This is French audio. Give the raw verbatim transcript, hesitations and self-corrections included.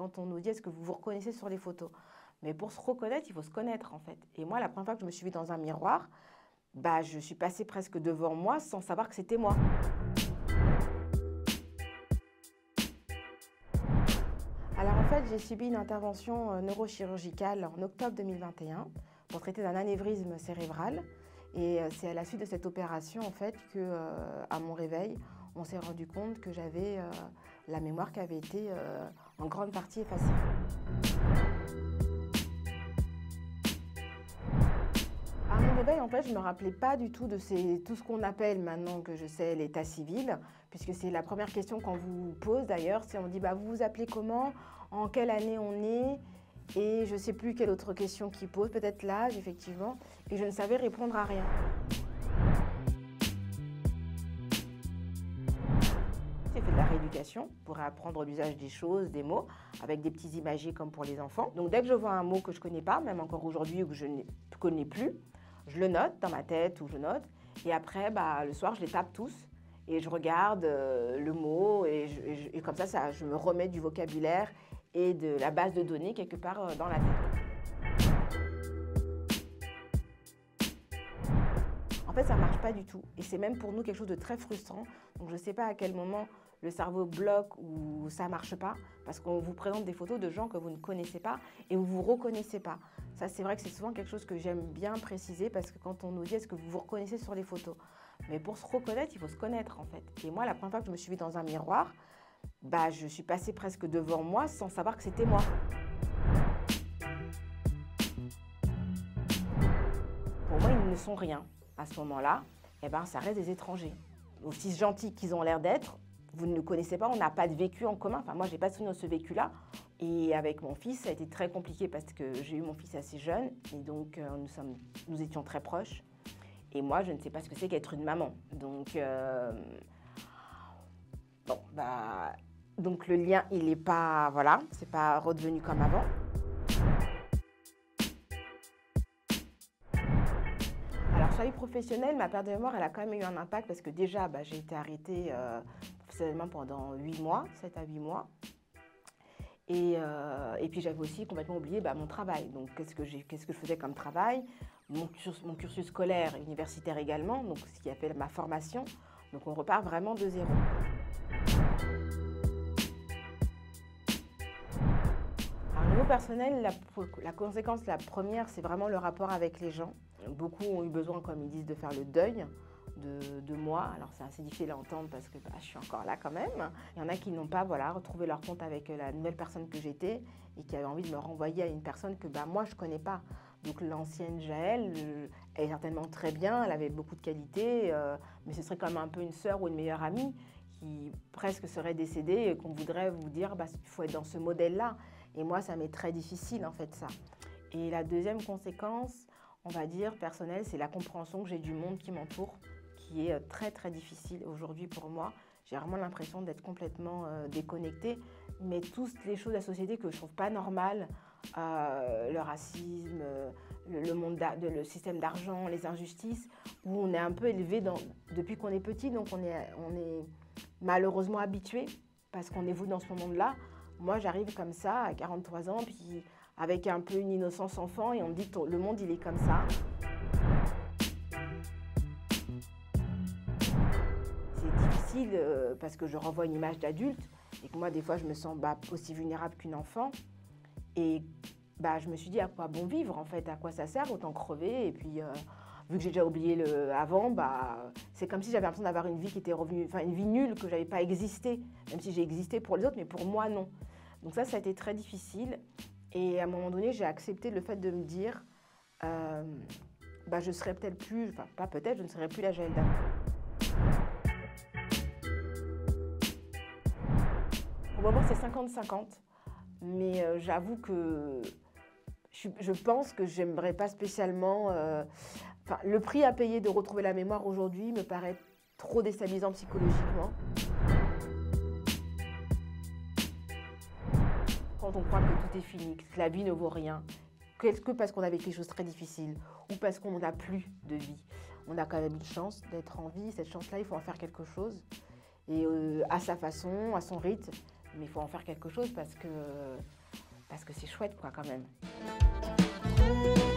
quand on nous dit est-ce que vous vous reconnaissez sur les photos? Mais pour se reconnaître, il faut se connaître en fait. Et moi, la première fois que je me suis vue dans un miroir, bah, je suis passée presque devant moi sans savoir que c'était moi. Alors en fait, j'ai subi une intervention neurochirurgicale en octobre deux mille vingt et un pour traiter d'un anévrisme cérébral. Et c'est à la suite de cette opération en fait que, euh, à mon réveil, on s'est rendu compte que j'avais euh, la mémoire qui avait été euh, en grande partie effacée. À mon réveil, en fait, je ne me rappelais pas du tout de ces, tout ce qu'on appelle maintenant que je sais l'état civil, puisque c'est la première question qu'on vous pose d'ailleurs, c'est on dit bah, vous vous appelez comment, en quelle année on est, et je ne sais plus quelle autre question qu'ils posent, peut-être l'âge effectivement, et je ne savais répondre à rien. J'ai fait de la rééducation pour apprendre l'usage des choses, des mots, avec des petits imagiers comme pour les enfants. Donc dès que je vois un mot que je ne connais pas, même encore aujourd'hui ou que je ne connais plus, je le note dans ma tête ou je note. Et après, bah, le soir, je les tape tous et je regarde euh, le mot et, je, et, je, et comme ça, ça, je me remets du vocabulaire et de la base de données quelque part euh, dans la tête. En fait, ça ne marche pas du tout. Et c'est même pour nous quelque chose de très frustrant. Donc, je ne sais pas à quel moment le cerveau bloque ou ça ne marche pas, parce qu'on vous présente des photos de gens que vous ne connaissez pas et vous ne vous reconnaissez pas. Ça, c'est vrai que c'est souvent quelque chose que j'aime bien préciser, parce que quand on nous dit est-ce que vous vous reconnaissez sur les photos? Mais pour se reconnaître, il faut se connaître en fait. Et moi, la première fois que je me suis vue dans un miroir, bah, je suis passée presque devant moi sans savoir que c'était moi. Pour moi, ils ne sont rien. À ce moment-là, eh ben, ça reste des étrangers. Aussi gentils qu'ils ont l'air d'être, vous ne le connaissez pas, on n'a pas de vécu en commun. Enfin, moi, je n'ai pas souvenir de ce vécu-là. Et avec mon fils, ça a été très compliqué parce que j'ai eu mon fils assez jeune. Et donc, euh, nous, sommes, nous étions très proches. Et moi, je ne sais pas ce que c'est qu'être une maman. Donc, euh, bon, bah, donc le lien, il n'est pas, voilà, c'est pas redevenu comme avant. Alors, sur la vie professionnelle, ma perte de mémoire, elle a quand même eu un impact parce que déjà, bah, j'ai été arrêtée euh, professionnellement pendant huit mois, sept à huit mois. Et, euh, et puis, j'avais aussi complètement oublié bah, mon travail. Donc, qu'est-ce que, j'ai, qu'est-ce que je faisais comme travail? Mon cursus, mon cursus scolaire et universitaire également, donc ce qui a fait ma formation. Donc, on repart vraiment de zéro. Au niveau personnel, la, la conséquence, la première, c'est vraiment le rapport avec les gens. Beaucoup ont eu besoin, comme ils disent, de faire le deuil de, de moi. Alors c'est assez difficile à entendre parce que bah, je suis encore là quand même. Il y en a qui n'ont pas voilà, retrouvé leur compte avec la nouvelle personne que j'étais et qui avaient envie de me renvoyer à une personne que bah, moi je ne connais pas. Donc l'ancienne Jaël, elle est certainement très bien, elle avait beaucoup de qualités, euh, mais ce serait quand même un peu une sœur ou une meilleure amie qui presque serait décédée et qu'on voudrait vous dire bah, il faut être dans ce modèle-là. Et moi, ça m'est très difficile en fait ça. Et la deuxième conséquence, on va dire personnelle, c'est la compréhension que j'ai du monde qui m'entoure, qui est très très difficile aujourd'hui pour moi. J'ai vraiment l'impression d'être complètement euh, déconnectée, mais toutes les choses de la société que je trouve pas normales, euh, le racisme, euh, le, le, monde le système d'argent, les injustices, où on est un peu élevé dans, depuis qu'on est petit, donc on est, on est malheureusement habitué parce qu'on évolue dans ce monde-là. Moi, j'arrive comme ça à quarante-trois ans, puis avec un peu une innocence enfant, et on me dit que le monde, il est comme ça. C'est difficile euh, parce que je renvoie une image d'adulte, et que moi, des fois, je me sens bah, aussi vulnérable qu'une enfant. Et bah, je me suis dit, à quoi bon vivre, en fait? À quoi ça sert? Autant crever, et puis... Euh, vu que j'ai déjà oublié le avant, bah, c'est comme si j'avais l'impression d'avoir une vie qui était revenue, enfin une vie nulle, que j'avais pas existé, même si j'ai existé pour les autres, mais pour moi non. Donc ça, ça a été très difficile. Et à un moment donné, j'ai accepté le fait de me dire, euh, bah, je serais peut-être plus, enfin pas peut-être, je ne serais plus la Jaël d'avant. Pour le moment, c'est cinquante cinquante, mais euh, j'avoue que je, je pense que j'aimerais pas spécialement... Euh, Enfin, le prix à payer de retrouver la mémoire aujourd'hui me paraît trop déstabilisant psychologiquement. Quand on croit que tout est fini, que la vie ne vaut rien, que parce qu'on a vécu des choses très difficiles ou parce qu'on n'a plus de vie. On a quand même une chance d'être en vie, cette chance-là, il faut en faire quelque chose. Et euh, à sa façon, à son rythme. Mais il faut en faire quelque chose parce que parce que c'est chouette quoi quand même.